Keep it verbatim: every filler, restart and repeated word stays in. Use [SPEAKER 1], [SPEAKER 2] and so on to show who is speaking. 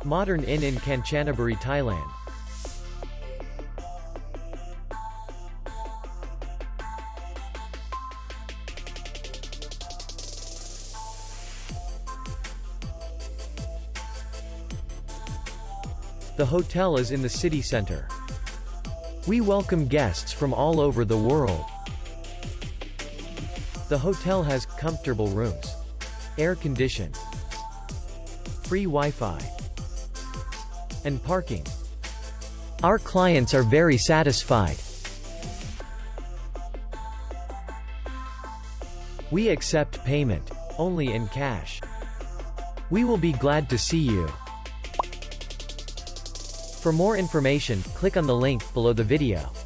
[SPEAKER 1] Modern Inn in Kanchanaburi, Thailand. The hotel is in the city center. We welcome guests from all over the world. The hotel has comfortable rooms, air-conditioned, free Wi-Fi, and parking. Our clients are very satisfied. We accept payment only in cash. We will be glad to see you. For more information, click on the link below the video.